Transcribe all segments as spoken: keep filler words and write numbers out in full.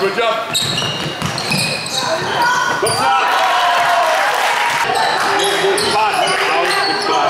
good job. Good job. Pass. Out. Good job.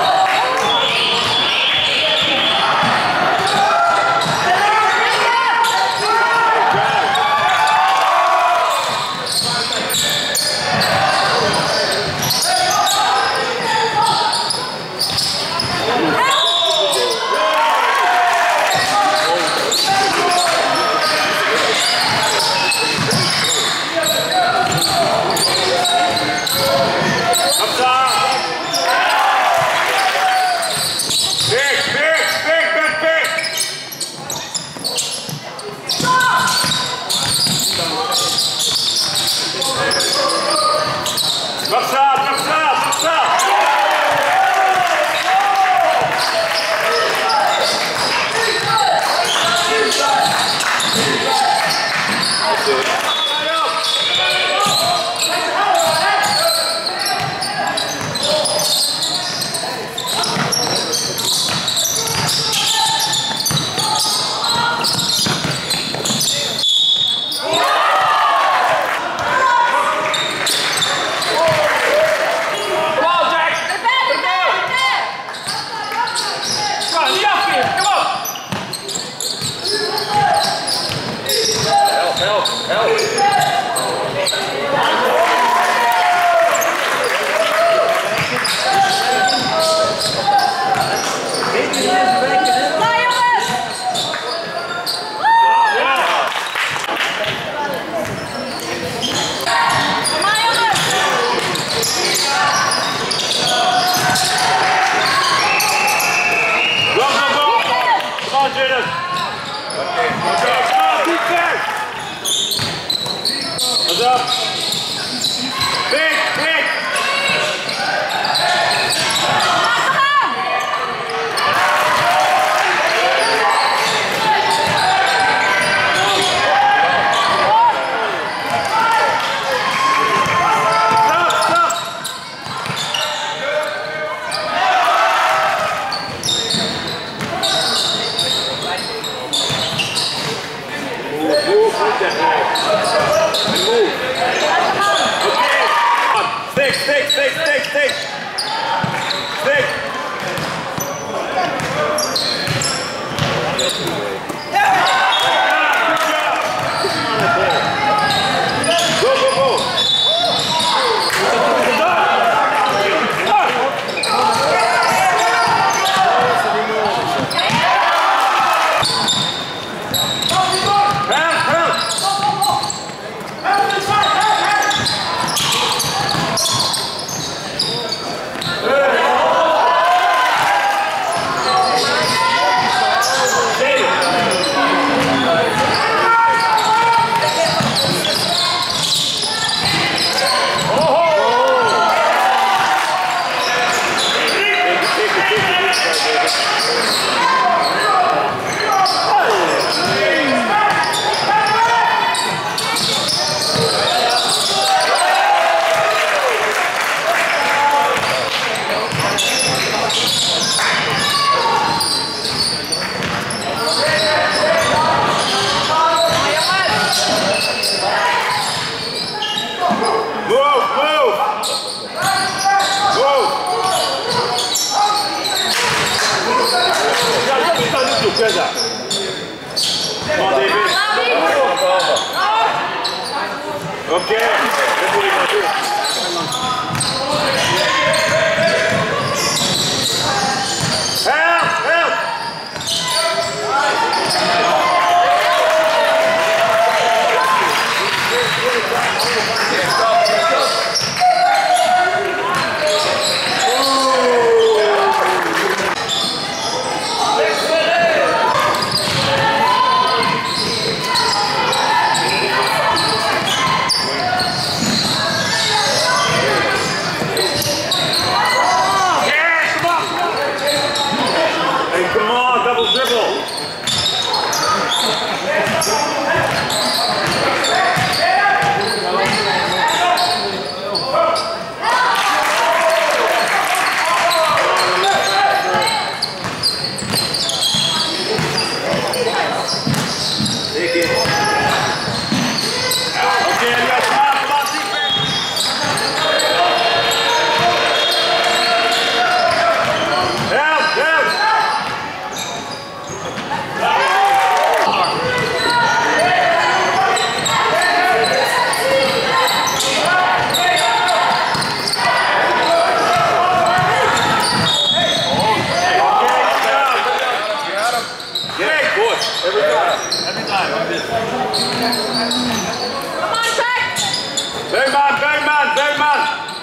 Big man, big man, big man!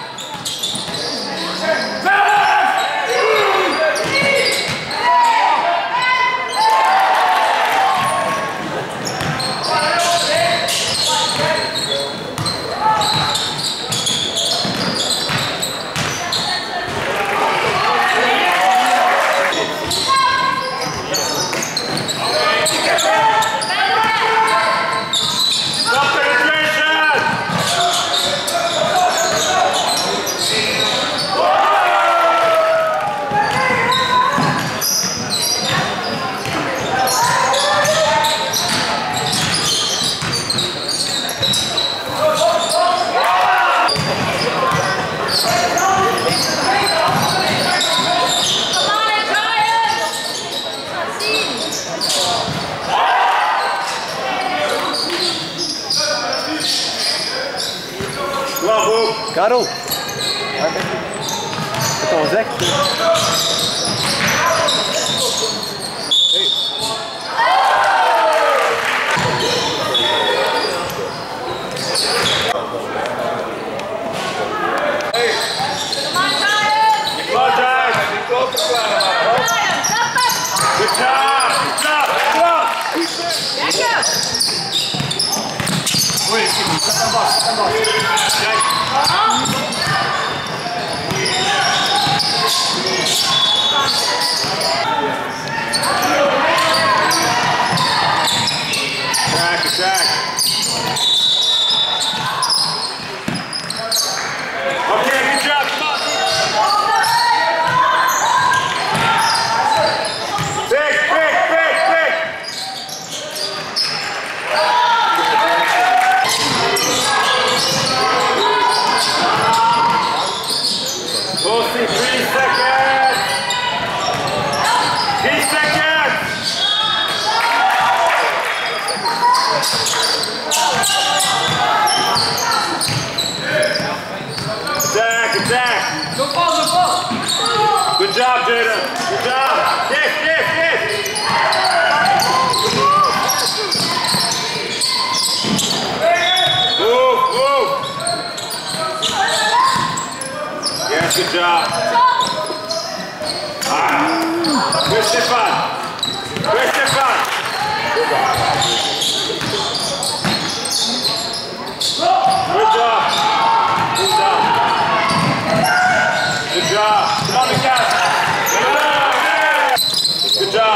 Karel, het al zegt. Hey. Hey. Good job. Good job. Wait, zet hem vast, zet hem vast. Kijk. Attack, attack. Okay, good job, come on. Big, big, big, big. Posty, three seconds. Three seconds. Attack, attack. Go ball, go ball. Good job, Jaden. Good job. Kick, kick, kick. Move, move. Yes, good job. Ah. Good Stefan. Good Stefan. Good job. Good job. Good job. Come on, Miguel. Good job.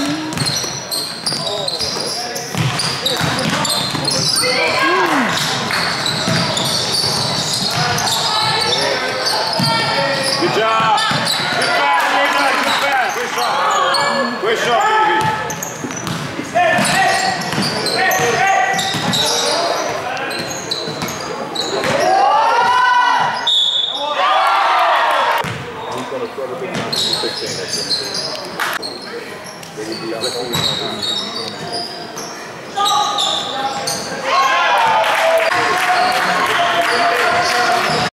Good job. Good pass, good pass, good pass. Good shot. Good shot, baby. Hey, hey, hey, hey. Stop!